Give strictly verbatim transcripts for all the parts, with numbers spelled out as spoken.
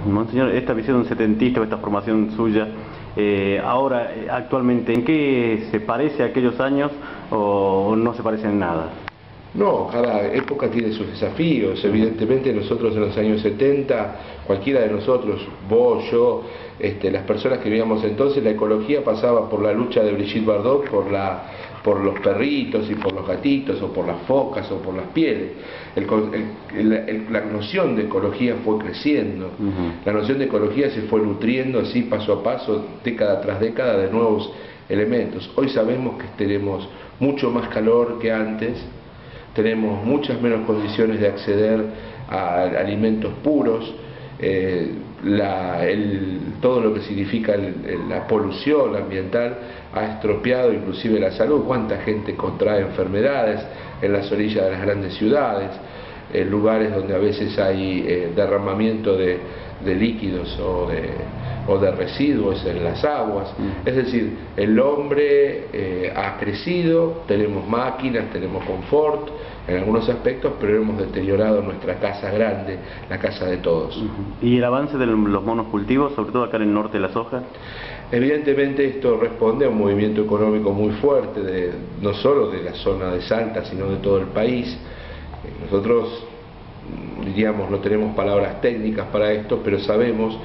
Monseñor, esta visión setentista, esta formación suya, eh, ahora, actualmente, ¿en qué se parece a aquellos años o no se parece en nada? No, cada época tiene sus desafíos. Evidentemente nosotros en los años setenta, cualquiera de nosotros, vos, yo, este, las personas que vivíamos entonces, la ecología pasaba por la lucha de Brigitte Bardot, por, la, por los perritos y por los gatitos, o por las focas, o por las pieles. El, el, el, la noción de ecología fue creciendo, uh-huh. La noción de ecología se fue nutriendo así paso a paso, década tras década, de nuevos elementos. Hoy sabemos que tenemos mucho más calor que antes, tenemos muchas menos condiciones de acceder a alimentos puros, eh, la, el, todo lo que significa el, el, la polución ambiental ha estropeado inclusive la salud. Cuánta gente contrae enfermedades en las orillas de las grandes ciudades, en lugares donde a veces hay eh, derramamiento de, de líquidos o de, o de residuos en las aguas. Mm. Es decir, el hombre eh, ha crecido, tenemos máquinas, tenemos confort en algunos aspectos, pero hemos deteriorado nuestra casa grande, la casa de todos. Uh-huh. ¿Y el avance de los monocultivos, sobre todo acá en el norte de la soja? Evidentemente esto responde a un movimiento económico muy fuerte, de, no solo de la zona de Salta, sino de todo el país. Nosotros, diríamos, no tenemos palabras técnicas para esto, pero sabemos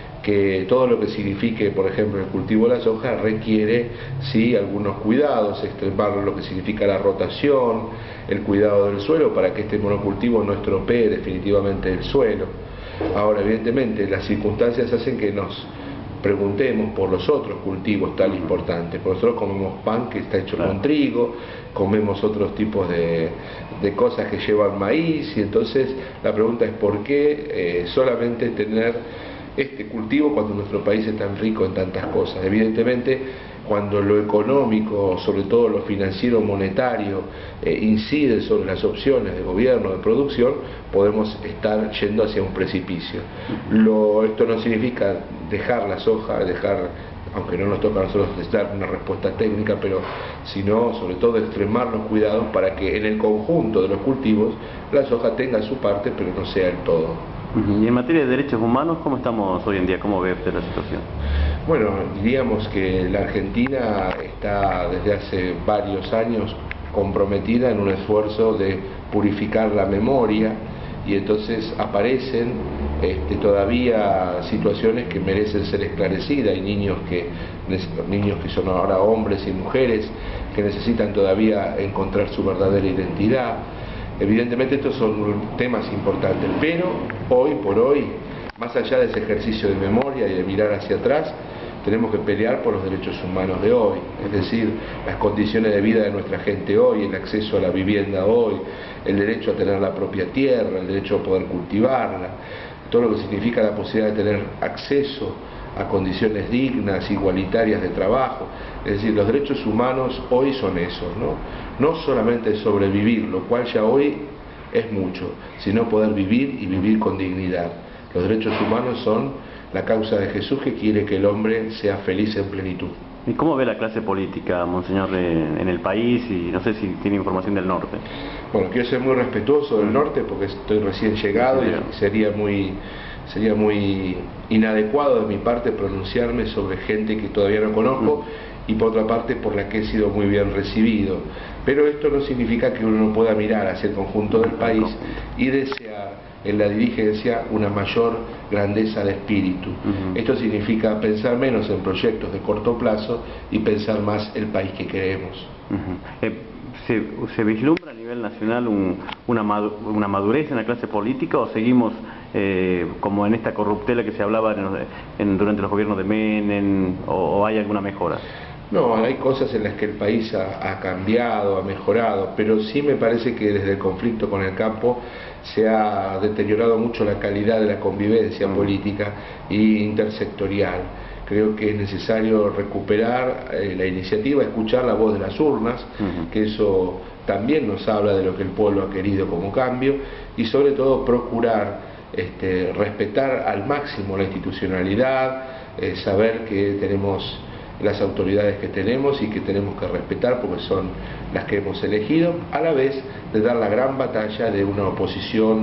que todo lo que signifique, por ejemplo, el cultivo de la soja requiere, sí, algunos cuidados, extremar lo que significa la rotación, el cuidado del suelo para que este monocultivo no estropee definitivamente el suelo. Ahora, evidentemente, las circunstancias hacen que nos preguntemos por los otros cultivos tan importantes. Por nosotros comemos pan que está hecho con trigo, comemos otros tipos de, de cosas que llevan maíz, y entonces la pregunta es por qué eh, solamente tener este cultivo cuando nuestro país es tan rico en tantas cosas. Evidentemente, cuando lo económico, sobre todo lo financiero monetario, eh, incide sobre las opciones de gobierno, de producción, podemos estar yendo hacia un precipicio. Lo, esto no significa dejar la soja, dejar, aunque no nos toca a nosotros dar una respuesta técnica, pero sino sobre todo extremar los cuidados para que en el conjunto de los cultivos la soja tenga su parte, pero no sea el todo. Y en materia de derechos humanos, ¿cómo estamos hoy en día? ¿Cómo ve usted la situación? Bueno, diríamos que la Argentina está desde hace varios años comprometida en un esfuerzo de purificar la memoria, y entonces aparecen este, todavía situaciones que merecen ser esclarecidas. Hay niños que, niños que son ahora hombres y mujeres que necesitan todavía encontrar su verdadera identidad. Evidentemente estos son temas importantes, pero hoy por hoy, más allá de ese ejercicio de memoria y de mirar hacia atrás, tenemos que pelear por los derechos humanos de hoy, es decir, las condiciones de vida de nuestra gente hoy, el acceso a la vivienda hoy, el derecho a tener la propia tierra, el derecho a poder cultivarla, todo lo que significa la posibilidad de tener acceso a condiciones dignas, igualitarias de trabajo. Es decir, los derechos humanos hoy son esos, ¿no? No solamente sobrevivir, lo cual ya hoy es mucho, sino poder vivir y vivir con dignidad. Los derechos humanos son la causa de Jesús, que quiere que el hombre sea feliz en plenitud. ¿Y cómo ve la clase política, Monseñor, en el país? Y no sé si tiene información del norte. Bueno, quiero ser muy respetuoso del norte porque estoy recién llegado y sería muy... sería muy inadecuado de mi parte pronunciarme sobre gente que todavía no conozco, y por otra parte por la que he sido muy bien recibido. Pero esto no significa que uno no pueda mirar hacia el conjunto del país y desear en la dirigencia una mayor grandeza de espíritu. Uh-huh. Esto significa pensar menos en proyectos de corto plazo y pensar más el país que queremos. Uh-huh. eh, ¿se, ¿Se vislumbra a nivel nacional un, una, madu una madurez en la clase política, o seguimos eh, como en esta corruptela que se hablaba en, en, durante los gobiernos de Menem, o, o hay alguna mejora? No, hay cosas en las que el país ha, ha cambiado, ha mejorado, pero sí me parece que desde el conflicto con el campo se ha deteriorado mucho la calidad de la convivencia política e intersectorial. Creo que es necesario recuperar eh, la iniciativa, escuchar la voz de las urnas, uh-huh. que eso también nos habla de lo que el pueblo ha querido como cambio, y sobre todo procurar este, respetar al máximo la institucionalidad, eh, saber que tenemos las autoridades que tenemos y que tenemos que respetar porque son las que hemos elegido, a la vez de dar la gran batalla de una oposición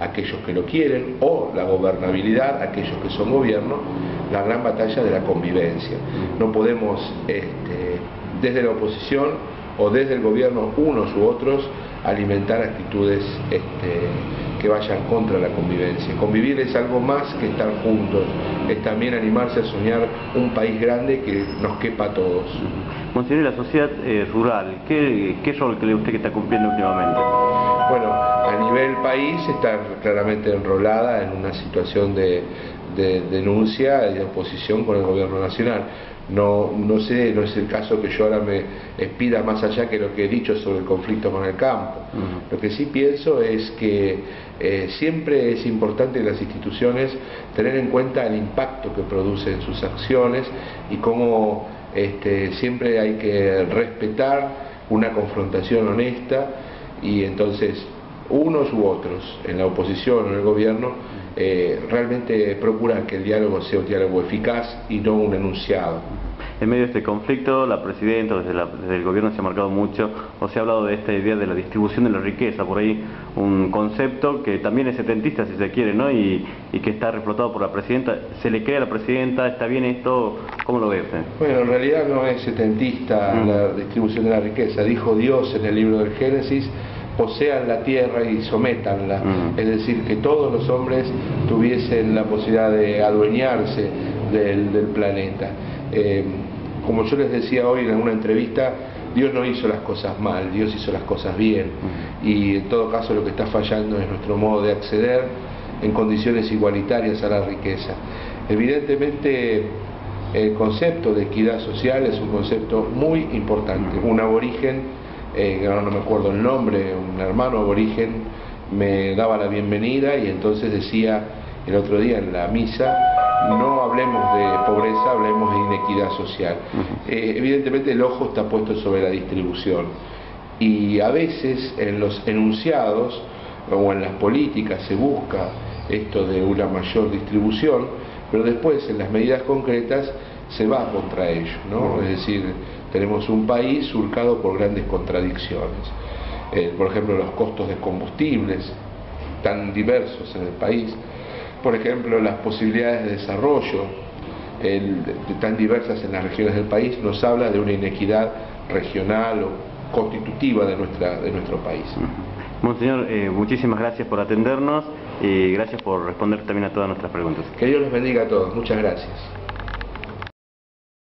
aquellos que lo quieren, o la gobernabilidad, aquellos que son gobierno, la gran batalla de la convivencia. No podemos, este, desde la oposición o desde el gobierno, unos u otros, alimentar actitudes este, que vayan contra la convivencia. Convivir es algo más que estar juntos, es también animarse a soñar un país grande que nos quepa a todos. Monseñor, la sociedad eh, rural, ¿qué, ¿qué rol cree usted que está cumpliendo últimamente? Bueno, a nivel país está claramente enrolada en una situación de, de denuncia y de oposición con el gobierno nacional. No, no sé, no es el caso que yo ahora me expida más allá que lo que he dicho sobre el conflicto con el campo. Uh-huh. Lo que sí pienso es que eh, siempre es importante en las instituciones tener en cuenta el impacto que producen sus acciones y cómo este, siempre hay que respetar una confrontación honesta, y entonces unos u otros, en la oposición o en el gobierno, eh, realmente procuran que el diálogo sea un diálogo eficaz y no un enunciado. En medio de este conflicto, la presidenta, desde, la, desde el gobierno se ha marcado mucho, o se ha hablado de esta idea de la distribución de la riqueza, por ahí un concepto que también es setentista, si se quiere, ¿no? Y, y que está reflotado por la presidenta. ¿Se le cree a la presidenta? ¿Está bien esto? ¿Cómo lo ve usted? Bueno, en realidad no es setentista mm. la distribución de la riqueza. Dijo Dios en el libro del Génesis: posean la tierra y sométanla. Mm. Es decir, que todos los hombres tuviesen la posibilidad de adueñarse del, del planeta. Eh, como yo les decía hoy en alguna entrevista, Dios no hizo las cosas mal, Dios hizo las cosas bien. Mm. Y en todo caso lo que está fallando es nuestro modo de acceder en condiciones igualitarias a la riqueza. Evidentemente el concepto de equidad social es un concepto muy importante. Un aborigen, eh, ahora no me acuerdo el nombre, un hermano aborigen me daba la bienvenida y entonces decía el otro día en la misa: no hablemos de pobreza, hablemos de inequidad social. Uh-huh. eh, evidentemente el ojo está puesto sobre la distribución, y a veces en los enunciados o en las políticas se busca esto de una mayor distribución, pero después en las medidas concretas se va contra ello, ¿no? Uh-huh. Es decir, tenemos un país surcado por grandes contradicciones. Eh, por ejemplo, los costos de combustibles tan diversos en el país. Por ejemplo, las posibilidades de desarrollo el, de, de tan diversas en las regiones del país nos habla de una inequidad regional o constitutiva de, nuestra, de nuestro país. Monseñor, eh, muchísimas gracias por atendernos y gracias por responder también a todas nuestras preguntas. Que Dios los bendiga a todos. Muchas gracias.